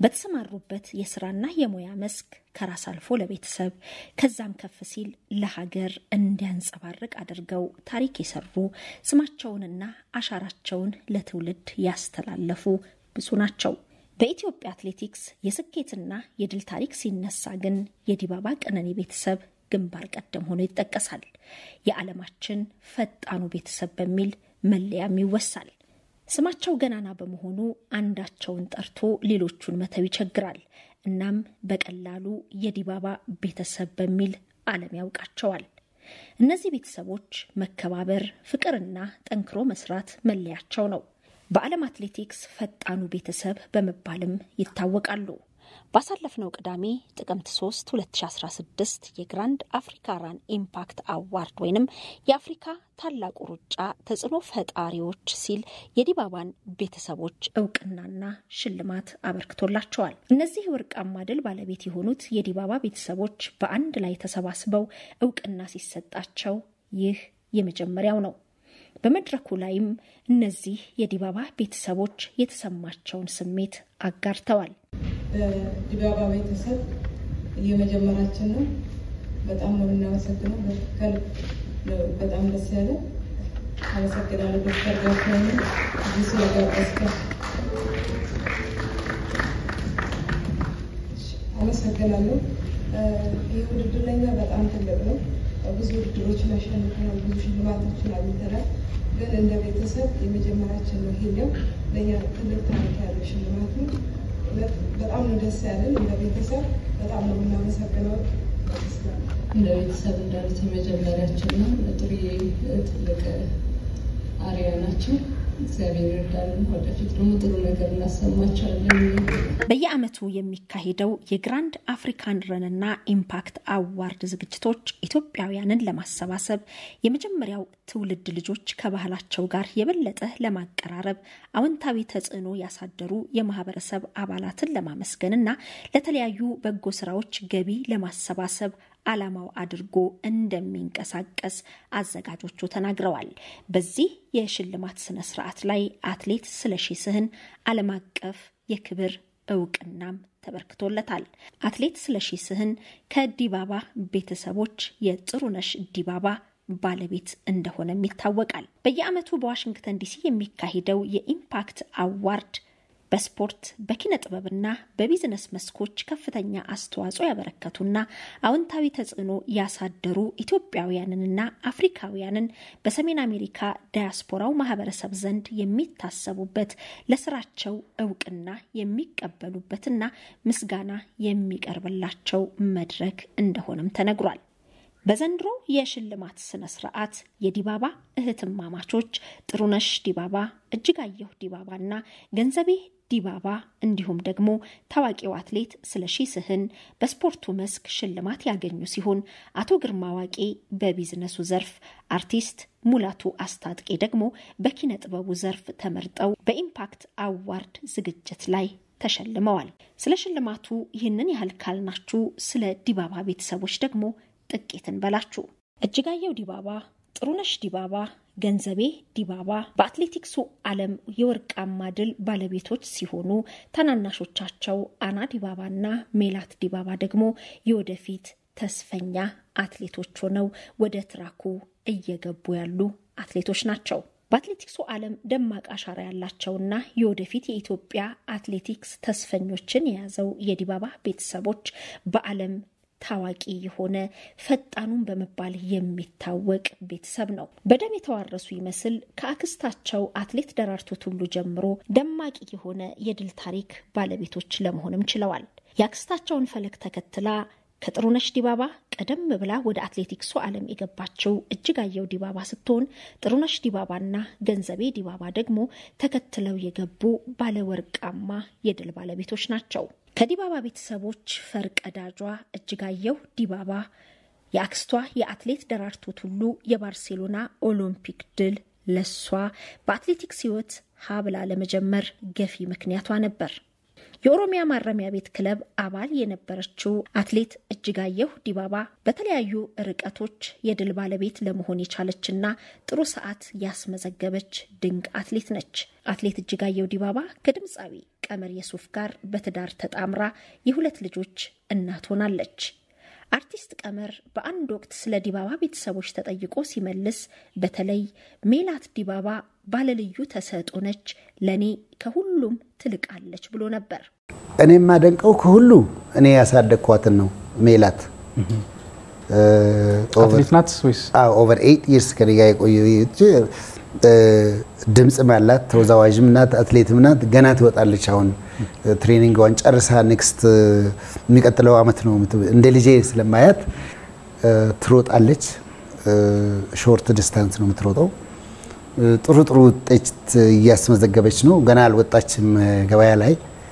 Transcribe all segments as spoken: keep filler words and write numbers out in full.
በተሰማሩበት የስራና የሙያ መስክ ከራስ አልፎ ለቤተሰብ ከዛም ከፍ ሲል ለሀገር እንዲያንጸባርቅ አድርገው ታሪክ የሰሩ ስማቸውንና አሻራቸውን ለትውልድ ያስተላለፉ ብዙ ናቸው። በኢትዮጵያ አትሌቲክስ የስኬትና የድል ታሪክ ሲነሳ ግን የዲባባ ቀነኒ ቤተሰብ ግንባር ቀደም ሆኖ ይጠቀሳል። የዓለማችን ፈጣኑ ቤተሰብ በሚል መለያም ይወሳል። ስማቸው ገናና በመሆኑ አንዳቸውን ጠርቶ ሌሎቹን መተው ይቸግራል። እናም በቀላሉ የዲባባ ቤተሰብ በሚል ዓለም ያውቃቸዋል። እነዚህ ቤተሰቦች መከባበር፣ ፍቅርና ጠንክሮ መስራት መለያቸው ነው። በዓለም አትሌቲክስ ፈጣኑ ቤተሰብ በመባልም ይታወቃሉ። ባሳለፍነው ቅዳሜ ጥቅምት ሶስት ሁለት ሺህ አስራ ስድስት የግራንድ አፍሪካ ራን ኢምፓክት አዋርድ ወይንም የአፍሪካ ታላቁ ሩጫ ተጽዕኖ ፈጣሪዎች ሲል የዲባባን ቤተሰቦች እውቅናና ሽልማት አበርክቶላቸዋል። እነዚህ ወርቃማ ድል ባለቤት የሆኑት የዲባባ ቤተሰቦች በአንድ ላይ ተሰባስበው እውቅና ሲሰጣቸው ይህ የመጀመሪያው ነው። በመድረኩ ላይም እነዚህ የዲባባ ቤተሰቦች የተሰማቸውን ስሜት አጋርተዋል። ዲባባ ቤተሰብ የመጀመሪያችን ነው። በጣም ነው እናመሰግነው። ከልብ በጣም ደስ ያለ አመሰግናለሁ። ዶክተር ጋፍራኒ እዚህ ስለጋበዝከ አመሰግናለሁ። ይህ ውድድር ለኛ በጣም ትልቅ ነው። ብዙ ውድድሮችን አሸንፈናል፣ ብዙ ሽልማቶችን አግኝተናል። ግን እንደ ቤተሰብ የመጀመሪያችን ነው። ይሄኛው ለኛ ትልቅ ታሪክ ያለው ሽልማት ነው። በጣም ነው ደስ ያለን። እንደ ቤተሰብ በጣም ነው እናመሰግነው። እንደ ቤተሰብ እንዳሉት የመጀመሪያችን ነው። ለጥሪ ትልቅ አሪያ ናቸው። እግዚአብሔር ይርዳልን። ወደፊት ደግሞ ጥሩ ነገር እናሰማቸዋለን። በየዓመቱ የሚካሄደው የግራንድ አፍሪካን ረንና ኢምፓክት አዋርድ ዝግጅቶች ኢትዮጵያውያንን ለማሰባሰብ የመጀመሪያው ትውልድ ልጆች ከባህላቸው ጋር የበለጠ ለማቀራረብ አዎንታዊ ተጽዕኖ ያሳደሩ የማህበረሰብ አባላትን ለማመስገንና ለተለያዩ በጎ ስራዎች ገቢ ለማሰባሰብ ዓላማው አድርጎ እንደሚንቀሳቀስ አዘጋጆቹ ተናግረዋል። በዚህ የሽልማት ስነ ስርዓት ላይ አትሌት ስለሺ ስህን ዓለም አቀፍ የክብር እውቅናም ተበርክቶለታል። አትሌት ስለሺ ስህን ከዲባባ ቤተሰቦች የጥሩነሽ ዲባባ ባለቤት እንደሆነም ይታወቃል። በየዓመቱ በዋሽንግተን ዲሲ የሚካሄደው የኢምፓክት አዋርድ በስፖርት በኪነ ጥበብና በቢዝነስ መስኮች ከፍተኛ አስተዋጽኦ ያበረከቱና አዎንታዊ ተጽዕኖ ያሳደሩ ኢትዮጵያውያንንና አፍሪካውያንን በሰሜን አሜሪካ ዳያስፖራው ማህበረሰብ ዘንድ የሚታሰቡበት ለስራቸው እውቅና የሚቀበሉበትና ምስጋና የሚቀርብላቸው መድረክ እንደሆነም ተነግሯል። በዘንድሮ የሽልማት ስነ ስርዓት የዲባባ እህትማማቾች ጥሩነሽ ዲባባ፣ እጅጋየሁ ዲባባና ገንዘቤ ዲባባ እንዲሁም ደግሞ ታዋቂው አትሌት ስለሺ ስህን በስፖርቱ መስክ ሽልማት ያገኙ ሲሆን አቶ ግርማ ዋቄ በቢዝነሱ ዘርፍ፣ አርቲስት ሙላቱ አስታጥቄ ደግሞ በኪነ ጥበቡ ዘርፍ ተመርጠው በኢምፓክት አዋርድ ዝግጅት ላይ ተሸልመዋል። ስለ ሽልማቱ ይህንን ያህል ካልናችሁ ስለ ዲባባ ቤተሰቦች ደግሞ ጥቂትን በላችሁ። እጅጋየሁ ዲባባ፣ ጥሩነሽ ዲባባ፣ ገንዘቤ ዲባባ በአትሌቲክሱ ዓለም የወርቃማ ድል ባለቤቶች ሲሆኑ ታናናሾቻቸው አና ዲባባና ሜላት ዲባባ ደግሞ የወደፊት ተስፈኛ አትሌቶች ሆነው ወደ ትራኩ እየገቡ ያሉ አትሌቶች ናቸው። በአትሌቲክሱ ዓለም ደማቅ አሻራ ያላቸውና የወደፊት የኢትዮጵያ አትሌቲክስ ተስፈኞችን የያዘው የዲባባ ቤተሰቦች በዓለም ታዋቂ የሆነ ፈጣኑን በመባል የሚታወቅ ቤተሰብ ነው። በደም የተዋረሱ ይመስል ከአክስታቸው አትሌት ደራርቱ ቱሉ ጀምሮ ደማቂ የሆነ የድል ታሪክ ባለቤቶች ለመሆንም ችለዋል። የአክስታቸውን ፈለግ ተከትላ ከጥሩነሽ ዲባባ ቀደም ብላ ወደ አትሌቲክሱ ዓለም የገባቸው እጅጋየሁ ዲባባ ስትሆን ጥሩነሽ ዲባባና ገንዘቤ ዲባባ ደግሞ ተከትለው የገቡ ባለወርቃማ የድል ባለቤቶች ናቸው። ከዲባባ ቤተሰቦች ፈርቀዳጇ እጅጋየሁ ዲባባ የአክስቷ የአትሌት ደራርቱ ቱሉ የባርሴሎና ኦሎምፒክ ድል ለሷ በአትሌቲክስ ህይወት ሀብላ ለመጀመር ገፊ ምክንያቷ ነበር። የኦሮሚያ ማረሚያ ቤት ክለብ አባል የነበረችው አትሌት እጅጋየሁ ዲባባ በተለያዩ ርቀቶች የድል ባለቤት ለመሆን የቻለችና ጥሩ ሰዓት ያስመዘገበች ድንቅ አትሌት ነች። አትሌት እጅጋየሁ ዲባባ ከድምጻዊ ቀመር የሱፍ ጋር በትዳር ተጣምራ የሁለት ልጆች እናት ሆናለች። አርቲስት ቀመር በአንድ ወቅት ስለ ዲባባ ቤተሰቦች ተጠይቆ ሲመልስ በተለይ ሜላት ዲባባ ባለልዩ ተሰጥኦ ነች፣ ለኔ ከሁሉም ትልቃለች ብሎ ነበር። እኔ ማደንቀው ከሁሉ እኔ ያሳደግኳትን ነው ሜላት አትሌት ናት ወይስ? አዎ ኦቨር eight years ከሪጋ የቆየች ድምጽ ማለት ተወዛዋዥም ናት አትሌትም ናት። ገና ትወጣለች። አሁን ትሬኒንግዋን ጨርሳ ኔክስት የሚቀጥለው አመት ነው እንደ ልጄ ስለማያት ትሮጣለች። ሾርት ዲስታንስ ነው የምትሮጠው። ጥሩ ጥሩ ውጤት እያስመዘገበች ነው። ገና አልወጣችም ገበያ ላይ።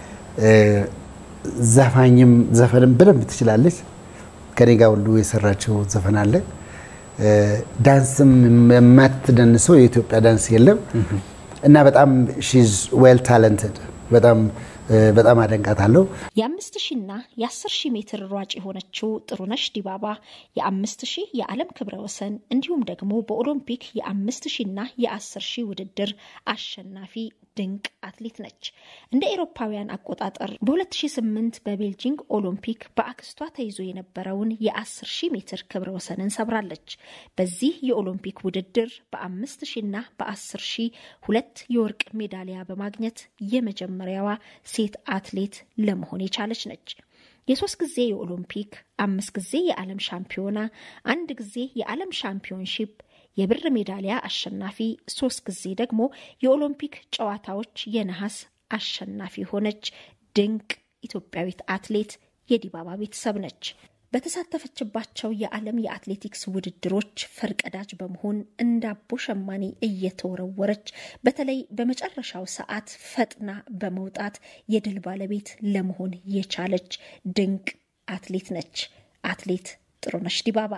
ዘፋኝም ዘፈንም በደንብ ትችላለች። ከኔጋ ሁሉ የሰራቸው ዘፈን አለ። ዳንስም ማትደንሰው የኢትዮጵያ ዳንስ የለም እና በጣም she's well talented በጣም በጣም አደንቃታለሁ። የአምስት ሺህ እና የአስር ሺህ ሜትር ሯጭ የሆነችው ጥሩነሽ ዲባባ የአምስት ሺህ የዓለም ክብረ ወሰን እንዲሁም ደግሞ በኦሎምፒክ የአምስት ሺህ እና የአስር ሺህ ውድድር አሸናፊ ድንቅ አትሌት ነች። እንደ አውሮፓውያን አቆጣጠር በ2008 በቤልጂንግ ኦሎምፒክ በአክስቷ ተይዞ የነበረውን የአስር ሺህ ሜትር ክብረ ወሰንን ሰብራለች። በዚህ የኦሎምፒክ ውድድር በአምስት ሺህ እና በአስር ሺህ ሁለት የወርቅ ሜዳሊያ በማግኘት የመጀመሪያዋ ሴት አትሌት ለመሆን የቻለች ነች። የሶስት ጊዜ የኦሎምፒክ አምስት ጊዜ የዓለም ሻምፒዮና አንድ ጊዜ የዓለም ሻምፒዮንሺፕ የብር ሜዳሊያ አሸናፊ ሶስት ጊዜ ደግሞ የኦሎምፒክ ጨዋታዎች የነሐስ አሸናፊ ሆነች ድንቅ ኢትዮጵያዊት አትሌት የዲባባ ቤተሰብ ነች። በተሳተፈችባቸው የዓለም የአትሌቲክስ ውድድሮች ፈርቀዳጅ በመሆን እንዳቦ ሸማኔ እየተወረወረች በተለይ በመጨረሻው ሰዓት ፈጥና በመውጣት የድል ባለቤት ለመሆን የቻለች ድንቅ አትሌት ነች አትሌት ጥሩነሽ ዲባባ።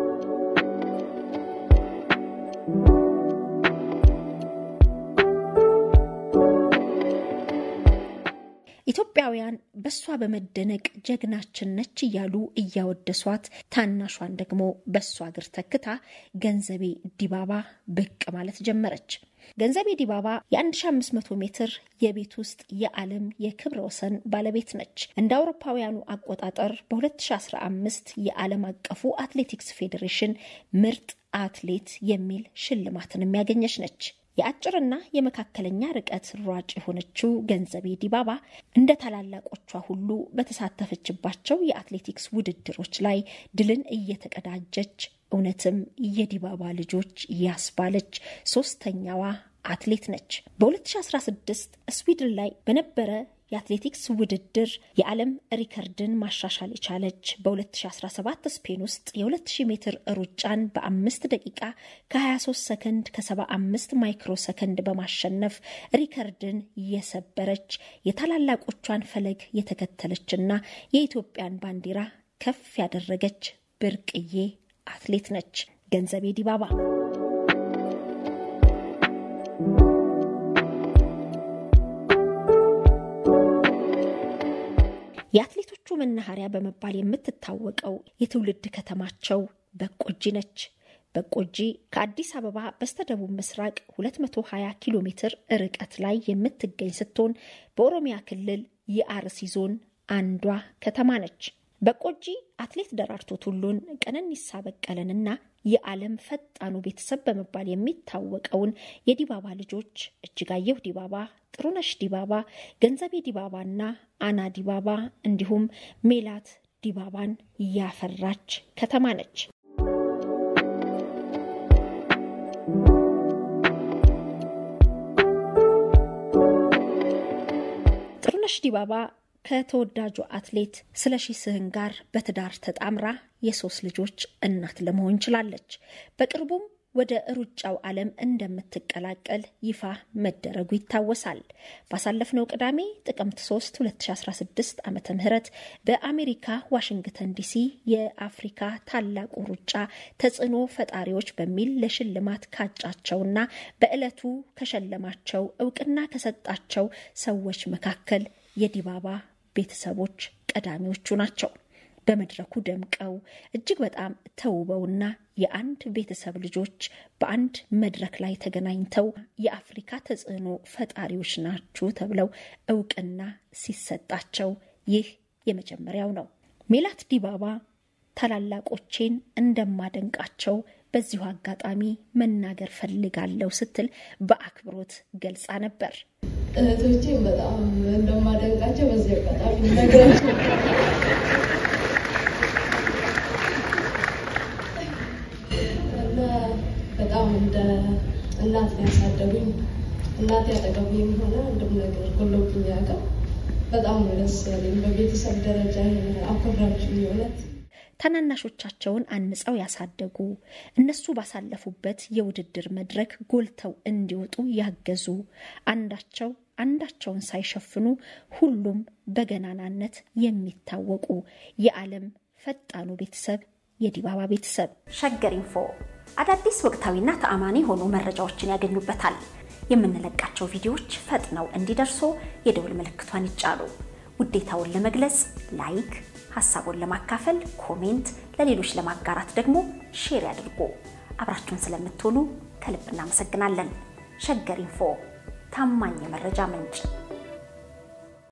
ኢትዮጵያውያን በሷ በመደነቅ ጀግናችን ነች እያሉ እያወደሷት ታናሿን ደግሞ በሷ እግር ተክታ ገንዘቤ ዲባባ ብቅ ማለት ጀመረች። ገንዘቤ ዲባባ የ1500 ሜትር የቤት ውስጥ የዓለም የክብረ ወሰን ባለቤት ነች። እንደ አውሮፓውያኑ አቆጣጠር በ2015 የዓለም አቀፉ አትሌቲክስ ፌዴሬሽን ምርጥ አትሌት የሚል ሽልማትን የሚያገኘች ነች። የአጭርና የመካከለኛ ርቀት ሯጭ የሆነችው ገንዘቤ ዲባባ እንደ ታላላቆቿ ሁሉ በተሳተፈችባቸው የአትሌቲክስ ውድድሮች ላይ ድልን እየተቀዳጀች እውነትም የዲባባ ልጆች ያስባለች ሶስተኛዋ አትሌት ነች። በ2016 ስዊድን ላይ በነበረ የአትሌቲክስ ውድድር የዓለም ሪከርድን ማሻሻል የቻለች በ2017 ስፔን ውስጥ የ2000 ሜትር ሩጫን በአምስት ደቂቃ ከ23 ሰከንድ ከ75 ማይክሮ ሰከንድ በማሸነፍ ሪከርድን የሰበረች የታላላቆቿን ፈለግ የተከተለችና የኢትዮጵያን ባንዲራ ከፍ ያደረገች ብርቅዬ አትሌት ነች ገንዘቤ ዲባባ። የአትሌቶቹ መናኸሪያ በመባል የምትታወቀው የትውልድ ከተማቸው በቆጂ ነች። በቆጂ ከአዲስ አበባ በስተደቡብ ምስራቅ ሁለት መቶ ሀያ ኪሎ ሜትር ርቀት ላይ የምትገኝ ስትሆን በኦሮሚያ ክልል የአርሲ ዞን አንዷ ከተማ ነች። በቆጂ አትሌት ደራርቱ ቱሉን ቀነኒሳ በቀለንና የዓለም ፈጣኑ ቤተሰብ በመባል የሚታወቀውን የዲባባ ልጆች እጅጋየሁ ዲባባ፣ ጥሩነሽ ዲባባ፣ ገንዘቤ ዲባባና አና ዲባባ እንዲሁም ሜላት ዲባባን ያፈራች ከተማ ነች። ጥሩነሽ ዲባባ ከተወዳጁ አትሌት ስለሺ ስህን ጋር በትዳር ተጣምራ የሶስት ልጆች እናት ለመሆን ችላለች። በቅርቡም ወደ ሩጫው ዓለም እንደምትቀላቀል ይፋ መደረጉ ይታወሳል። ባሳለፍነው ቅዳሜ ጥቅምት ሶስት ሁለት ሺህ አስራ ስድስት ዓመተ ምህረት በአሜሪካ ዋሽንግተን ዲሲ የአፍሪካ ታላቁ ሩጫ ተጽዕኖ ፈጣሪዎች በሚል ለሽልማት ካጫቸውና በእለቱ ከሸለማቸው እውቅና ከሰጣቸው ሰዎች መካከል የዲባባ ቤተሰቦች ቀዳሚዎቹ ናቸው። በመድረኩ ደምቀው እጅግ በጣም ተውበውና የአንድ ቤተሰብ ልጆች በአንድ መድረክ ላይ ተገናኝተው የአፍሪካ ተጽዕኖ ፈጣሪዎች ናችሁ ተብለው እውቅና ሲሰጣቸው ይህ የመጀመሪያው ነው። ሜላት ዲባባ ታላላቆቼን እንደማደንቃቸው በዚሁ አጋጣሚ መናገር ፈልጋለሁ ስትል በአክብሮት ገልጻ ነበር። እህቶቼ በጣም እንደማደንቃቸው በዚህ አጋጣሚ ነገራቸው። እና በጣም እንደ እናት ያሳደጉኝ እናት ያጠገቡኝ ሆነ እንደም ነገር ሁሉም ያውቃል። በጣም ደስ ያለኝ በቤተሰብ ደረጃ አከብራችሁ ይሆናል። ታናናሾቻቸውን አንጸው ያሳደጉ እነሱ ባሳለፉበት የውድድር መድረክ ጎልተው እንዲወጡ ያገዙ አንዳቸው አንዳቸውን ሳይሸፍኑ ሁሉም በገናናነት የሚታወቁ የዓለም ፈጣኑ ቤተሰብ የዲባባ ቤተሰብ። ሸገር ኢንፎ አዳዲስ ወቅታዊና ተአማኒ ሆኖ መረጃዎችን ያገኙበታል። የምንለቃቸው ቪዲዮዎች ፈጥነው እንዲደርሱ የደውል ምልክቷን ይጫኑ። ውዴታውን ለመግለጽ ላይክ፣ ሐሳቡን ለማካፈል ኮሜንት፣ ለሌሎች ለማጋራት ደግሞ ሼር ያድርጉ። አብራችሁን ስለምትሆኑ ከልብ እናመሰግናለን። ሸገር ኢንፎ ታማኝ የመረጃ ምንጭ።